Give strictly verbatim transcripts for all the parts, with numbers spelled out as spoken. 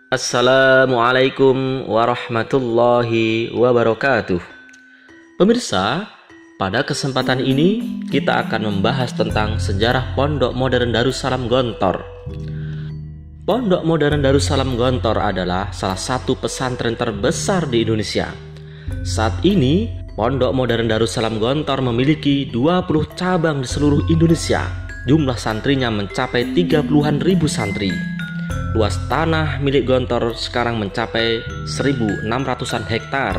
Assalamualaikum warahmatullahi wabarakatuh. Pemirsa, pada kesempatan ini kita akan membahas tentang sejarah Pondok Modern Darussalam Gontor. Pondok Modern Darussalam Gontor adalah salah satu pesantren terbesar di Indonesia. Saat ini, Pondok Modern Darussalam Gontor memiliki dua puluh cabang di seluruh Indonesia. Jumlah santrinya mencapai tiga puluhan ribu santri. Luas tanah milik Gontor sekarang mencapai seribu enam ratusan hektar.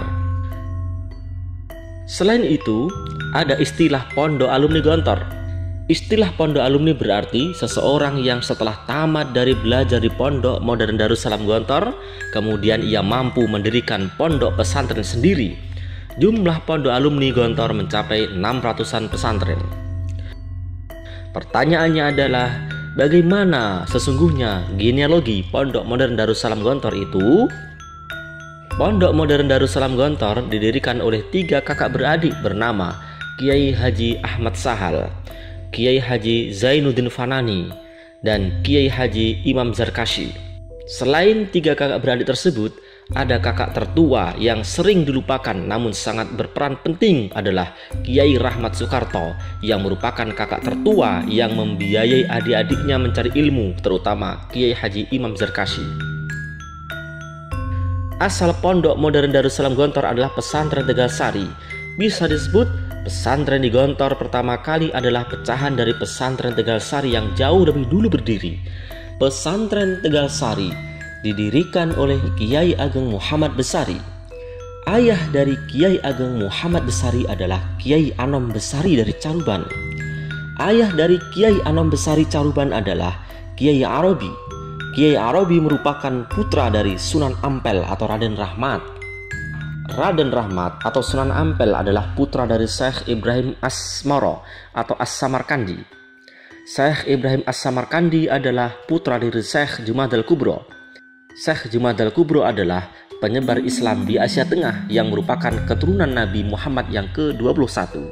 Selain itu, ada istilah Pondok Alumni Gontor. Istilah Pondok Alumni berarti seseorang yang setelah tamat dari belajar di Pondok Modern Darussalam Gontor, kemudian ia mampu mendirikan pondok pesantren sendiri. Jumlah Pondok Alumni Gontor mencapai enam ratusan pesantren. Pertanyaannya adalah, bagaimana sesungguhnya genealogi Pondok Modern Darussalam Gontor itu? Pondok Modern Darussalam Gontor didirikan oleh tiga kakak beradik bernama Kiai Haji Ahmad Sahal, Kiai Haji Zainuddin Fanani, dan Kiai Haji Imam Zarkashi. Selain tiga kakak beradik tersebut, ada kakak tertua yang sering dilupakan namun sangat berperan penting adalah Kiai Rahmat Soekarto, yang merupakan kakak tertua yang membiayai adik-adiknya mencari ilmu, terutama Kiai Haji Imam Zarkashi. Asal Pondok Modern Darussalam Gontor adalah pesantren Tegal Sari. Bisa disebut pesantren di Gontor pertama kali adalah pecahan dari pesantren Tegal Sari yang jauh lebih dulu berdiri. Pesantren Tegal Sari didirikan oleh Kiai Ageng Muhammad Besari. Ayah dari Kiai Ageng Muhammad Besari adalah Kiai Anom Besari dari Caruban. Ayah dari Kiai Anom Besari Caruban adalah Kiai Arabi. Kiai Arabi merupakan putra dari Sunan Ampel atau Raden Rahmat. Raden Rahmat atau Sunan Ampel adalah putra dari Syekh Ibrahim As-Moro atau As-Samarkandi. Syekh Ibrahim As-Samarkandi adalah putra dari Syekh Jumadal Kubro. Syekh Jumadal Kubro adalah penyebar Islam di Asia Tengah yang merupakan keturunan Nabi Muhammad yang ke dua puluh satu.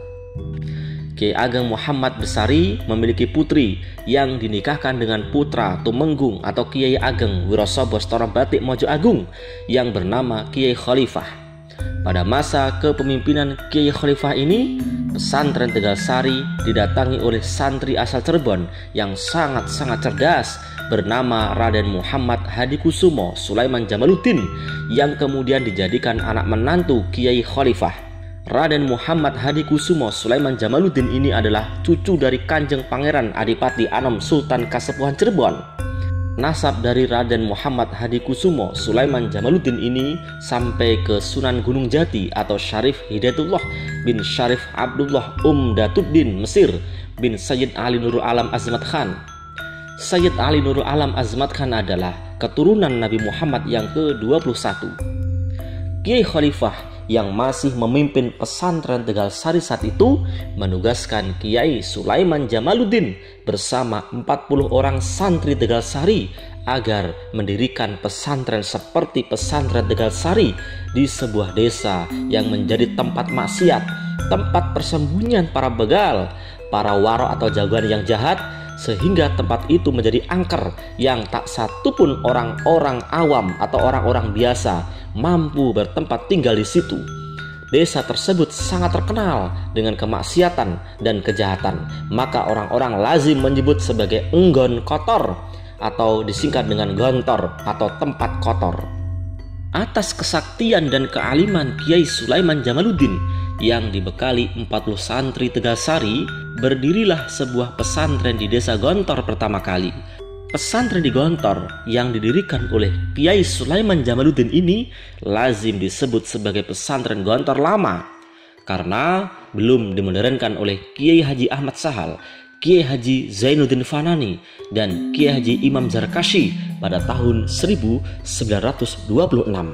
Kiai Ageng Muhammad Besari memiliki putri yang dinikahkan dengan putra Tumenggung atau Kiai Ageng Wirosobo Setara Batik Mojo Agung yang bernama Kiai Khalifah. Pada masa kepemimpinan Kiai Khalifah ini, pesantren Tegal Sari didatangi oleh santri asal Cirebon yang sangat-sangat cerdas bernama Raden Muhammad Hadikusumo Sulaiman Jamaluddin, yang kemudian dijadikan anak menantu Kiai Khalifah. Raden Muhammad Hadikusumo Sulaiman Jamaluddin ini adalah cucu dari Kanjeng Pangeran Adipati Anom Sultan Kasepuhan Cirebon. Nasab dari Raden Muhammad Hadikusumo Sulaiman Jamaluddin ini sampai ke Sunan Gunung Jati atau Syarif Hidayatullah bin Syarif Abdullah Umdatuddin Mesir bin Sayyid Ali Nurul Alam Azmat Khan. Sayyid Ali Nurul Alam Azmat Khan adalah keturunan Nabi Muhammad yang ke dua puluh satu. Kiai Khalifah yang masih memimpin pesantren Tegal Sari saat itu menugaskan Kiai Sulaiman Jamaluddin bersama empat puluh orang santri Tegal Sari agar mendirikan pesantren seperti pesantren Tegal Sari di sebuah desa yang menjadi tempat maksiat, tempat persembunyian para begal, para waro atau jagoan yang jahat, sehingga tempat itu menjadi angker yang tak satupun orang-orang awam atau orang-orang biasa mampu bertempat tinggal di situ. Desa tersebut sangat terkenal dengan kemaksiatan dan kejahatan, maka orang-orang lazim menyebut sebagai enggon kotor atau disingkat dengan gontor atau tempat kotor. Atas kesaktian dan kealiman Kiai Sulaiman Jamaluddin yang dibekali empat puluh santri Tegal Sari, berdirilah sebuah pesantren di desa Gontor pertama kali. Pesantren di Gontor yang didirikan oleh Kiai Sulaiman Jamaluddin ini lazim disebut sebagai pesantren Gontor lama karena belum dimodernkan oleh Kiai Haji Ahmad Sahal, Kiai Haji Zainuddin Fanani, dan Kiai Haji Imam Zarkashi pada tahun seribu sembilan ratus dua puluh enam.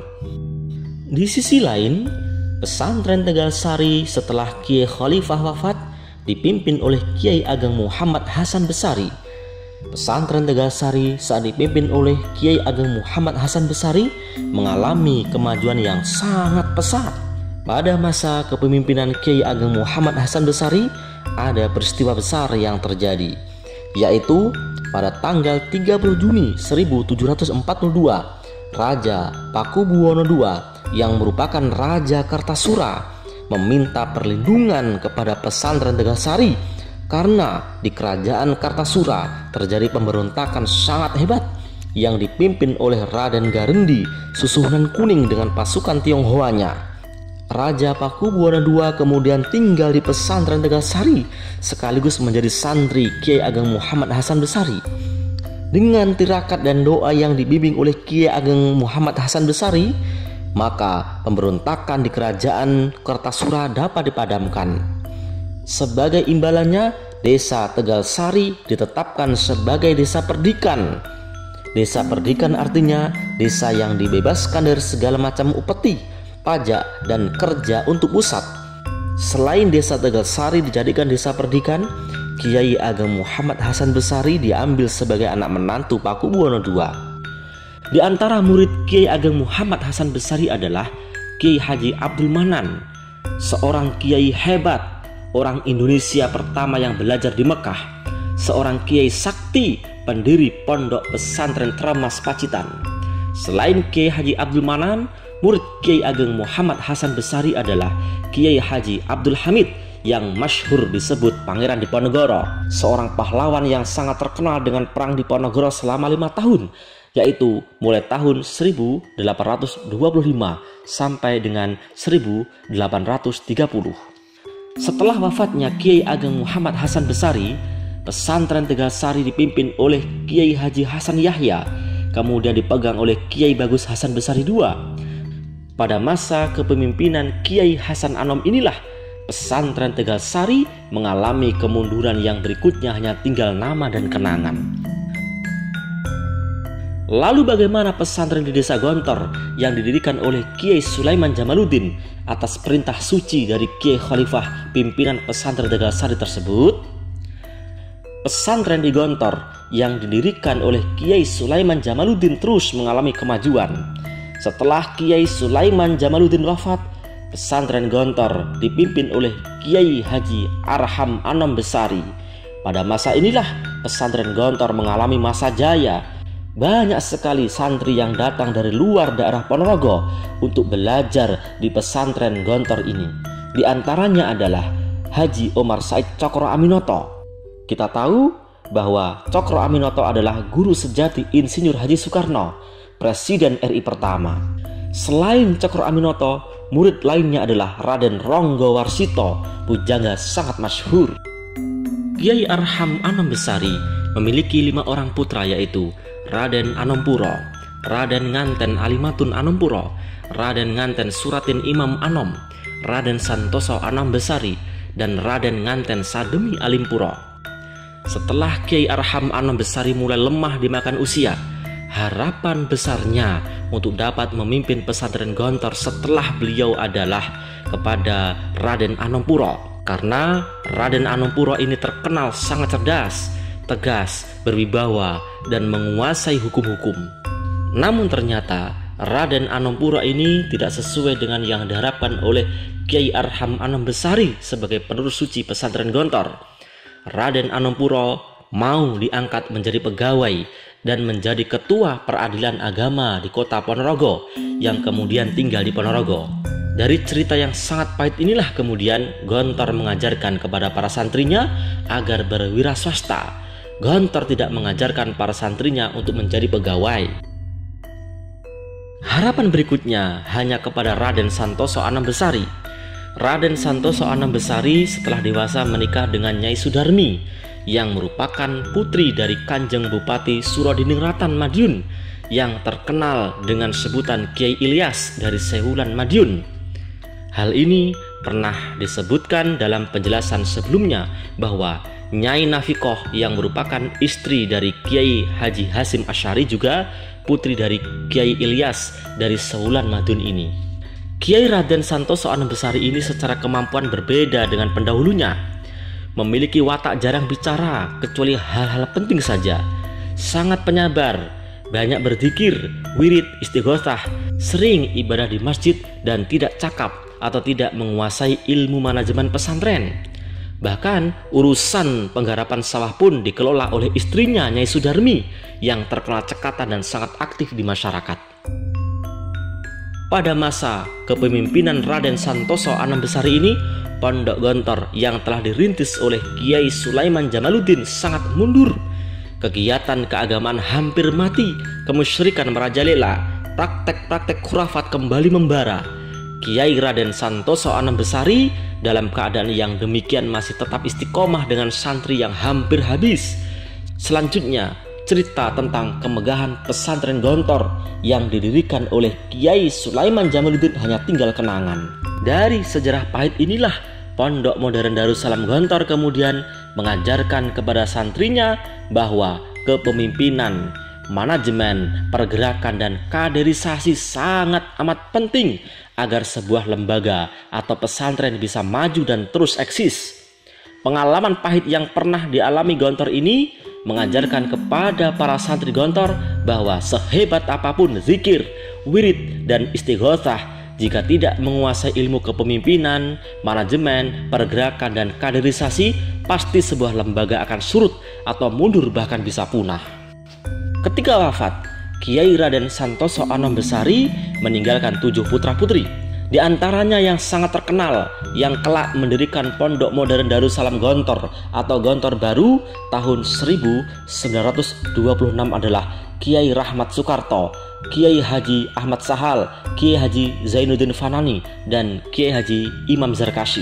Di sisi lain, pesantren Tegal Sari setelah Kiai Khalifah wafat dipimpin oleh Kiai Ageng Muhammad Hasan Besari. Pesantren Tegal Sari saat dipimpin oleh Kiai Ageng Muhammad Hasan Besari mengalami kemajuan yang sangat pesat. Pada masa kepemimpinan Kiai Ageng Muhammad Hasan Besari, ada peristiwa besar yang terjadi, yaitu pada tanggal tiga puluh Juni seribu tujuh ratus empat puluh dua, Raja Pakubuwono kedua yang merupakan Raja Kartasura meminta perlindungan kepada pesantren Tegalsari karena di kerajaan Kartasura terjadi pemberontakan sangat hebat yang dipimpin oleh Raden Garendi Susuhunan Kuning dengan pasukan Tionghoanya. Raja Pakubuwono kedua kemudian tinggal di pesantren Tegalsari sekaligus menjadi santri Kiai Ageng Muhammad Hasan Besari. Dengan tirakat dan doa yang dibimbing oleh Kiai Ageng Muhammad Hasan Besari, maka pemberontakan di kerajaan Kartasura dapat dipadamkan. Sebagai imbalannya, desa Tegalsari ditetapkan sebagai desa perdikan. Desa perdikan artinya desa yang dibebaskan dari segala macam upeti, pajak, dan kerja untuk pusat. Selain desa Tegalsari dijadikan desa perdikan, Kiai Ageng Muhammad Hasan Besari diambil sebagai anak menantu Pakubuwono kedua. Di antara murid Kiai Ageng Muhammad Hasan Besari adalah Kiai Haji Abdul Manan, seorang kiai hebat, orang Indonesia pertama yang belajar di Mekah, seorang kiai sakti, pendiri pondok pesantren Tramas Pacitan. Selain Kiai Haji Abdul Manan, murid Kiai Ageng Muhammad Hasan Besari adalah Kiai Haji Abdul Hamid yang masyhur disebut Pangeran Diponegoro, seorang pahlawan yang sangat terkenal dengan perang Diponegoro selama lima tahun, yaitu mulai tahun seribu delapan ratus dua puluh lima sampai dengan seribu delapan ratus tiga puluh. Setelah wafatnya Kiai Ageng Muhammad Hasan Besari, pesantren Tegalsari dipimpin oleh Kiai Haji Hasan Yahya, kemudian dipegang oleh Kiai Bagus Hasan Besari kedua. Pada masa kepemimpinan Kiai Hasan Anom inilah pesantren Tegalsari mengalami kemunduran yang berikutnya hanya tinggal nama dan kenangan. Lalu bagaimana pesantren di Desa Gontor yang didirikan oleh Kiai Sulaiman Jamaluddin atas perintah suci dari Kiai Khalifah pimpinan pesantren Tegalsari tersebut? Pesantren di Gontor yang didirikan oleh Kiai Sulaiman Jamaluddin terus mengalami kemajuan. Setelah Kiai Sulaiman Jamaluddin wafat, pesantren Gontor dipimpin oleh Kiai Haji Arham Anom Besari. Pada masa inilah pesantren Gontor mengalami masa jaya. Banyak sekali santri yang datang dari luar daerah Ponorogo untuk belajar di pesantren Gontor ini. Di antaranya adalah Haji Omar Said Cokro Aminoto. Kita tahu bahwa Cokro Aminoto adalah guru sejati Insinyur Haji Soekarno, Presiden R I pertama. Selain Cokro Aminoto, murid lainnya adalah Raden Ronggo Warsito, pujangga sangat masyhur. Kiai Arham Anom Besari memiliki lima orang putra, yaitu Raden Anompuro, Raden Nganten Alimatun Anompuro, Raden Nganten Suratin Imam Anom, Raden Santoso Anom Besari, dan Raden Nganten Sademi Alimpuro. Setelah Kiai Arham Anom Besari mulai lemah dimakan usia, harapan besarnya untuk dapat memimpin pesantren Gontor setelah beliau adalah kepada Raden Anompuro, karena Raden Anompuro ini terkenal sangat cerdas, tegas, berwibawa, dan menguasai hukum-hukum. Namun ternyata Raden Anompuro ini tidak sesuai dengan yang diharapkan oleh Kiai Arham Anom Besari sebagai penerus suci pesantren Gontor. Raden Anompuro mau diangkat menjadi pegawai dan menjadi ketua peradilan agama di kota Ponorogo yang kemudian tinggal di Ponorogo. Dari cerita yang sangat pahit inilah kemudian Gontor mengajarkan kepada para santrinya agar berwira swasta. Gontor tidak mengajarkan para santrinya untuk menjadi pegawai. Harapan berikutnya hanya kepada Raden Santoso Anom Besari. Raden Santoso Anom Besari setelah dewasa menikah dengan Nyai Sudarmi yang merupakan putri dari Kanjeng Bupati Surodiningrat Madiun yang terkenal dengan sebutan Kiai Ilyas dari Sewulan Madiun. Hal ini pernah disebutkan dalam penjelasan sebelumnya bahwa Nyai Nafikoh yang merupakan istri dari Kiai Haji Hasim Asy'ari juga putri dari Kiai Ilyas dari Sewulan Madiun ini. Kiai Raden Santoso Anom Besari ini secara kemampuan berbeda dengan pendahulunya. Memiliki watak jarang bicara kecuali hal-hal penting saja. Sangat penyabar, banyak berzikir, wirid, istighosah, sering ibadah di masjid dan tidak cakap atau tidak menguasai ilmu manajemen pesantren. Bahkan urusan penggarapan sawah pun dikelola oleh istrinya Nyai Sudarmi yang terkenal cekatan dan sangat aktif di masyarakat. Pada masa kepemimpinan Raden Santoso Anambesari ini, Pondok Gontor yang telah dirintis oleh Kiai Sulaiman Jamaluddin sangat mundur. Kegiatan keagamaan hampir mati, kemusyrikan merajalela, praktek-praktek khurafat kembali membara. Kiai Raden Santoso Anambesari dalam keadaan yang demikian masih tetap istiqomah dengan santri yang hampir habis. Selanjutnya, cerita tentang kemegahan pesantren Gontor yang didirikan oleh Kiai Sulaiman Jamaluddin hanya tinggal kenangan. Dari sejarah pahit inilah Pondok Modern Darussalam Gontor kemudian mengajarkan kepada santrinya bahwa kepemimpinan, manajemen, pergerakan, dan kaderisasi sangat amat penting agar sebuah lembaga atau pesantren bisa maju dan terus eksis. Pengalaman pahit yang pernah dialami Gontor ini mengajarkan kepada para santri Gontor bahwa sehebat apapun zikir, wirid, dan istighotsah, jika tidak menguasai ilmu kepemimpinan, manajemen, pergerakan, dan kaderisasi, pasti sebuah lembaga akan surut atau mundur bahkan bisa punah. Ketika wafat, Kiai Raden Santoso Anambesari meninggalkan tujuh putra-putri. Di antaranya yang sangat terkenal yang kelak mendirikan Pondok Modern Darussalam Gontor atau Gontor Baru tahun seribu sembilan ratus dua puluh enam adalah Kiai Rahmat Soekarto, Kiai Haji Ahmad Sahal, Kiai Haji Zainuddin Fanani, dan Kiai Haji Imam Zarkashi.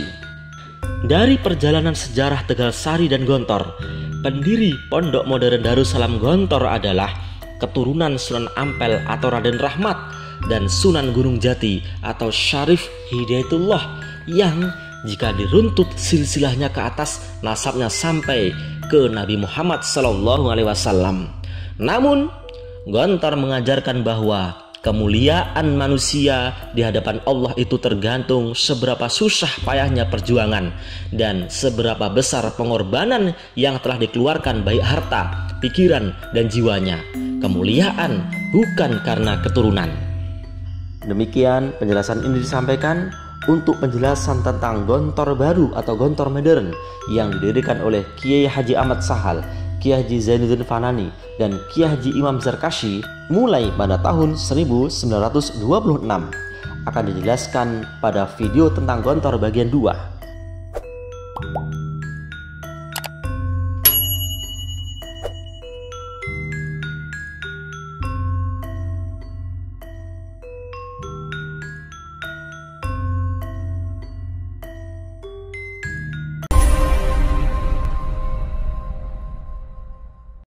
Dari perjalanan sejarah Tegalsari dan Gontor, pendiri Pondok Modern Darussalam Gontor adalah keturunan Sunan Ampel atau Raden Rahmat dan Sunan Gunung Jati atau Syarif Hidayatullah yang jika diruntut silsilahnya ke atas, nasabnya sampai ke Nabi Muhammad Sallallahu Alaihi Wasallam. Namun Gontor mengajarkan bahwa kemuliaan manusia di hadapan Allah itu tergantung seberapa susah payahnya perjuangan dan seberapa besar pengorbanan yang telah dikeluarkan baik harta, pikiran, dan jiwanya. Kemuliaan bukan karena keturunan. Demikian penjelasan ini disampaikan untuk penjelasan tentang Gontor Baru atau Gontor Modern yang didirikan oleh Kiai Haji Ahmad Sahal, Kiai Haji Zainuddin Fanani, dan Kiai Haji Imam Zarkashi mulai pada tahun seribu sembilan ratus dua puluh enam. Akan dijelaskan pada video tentang Gontor bagian dua.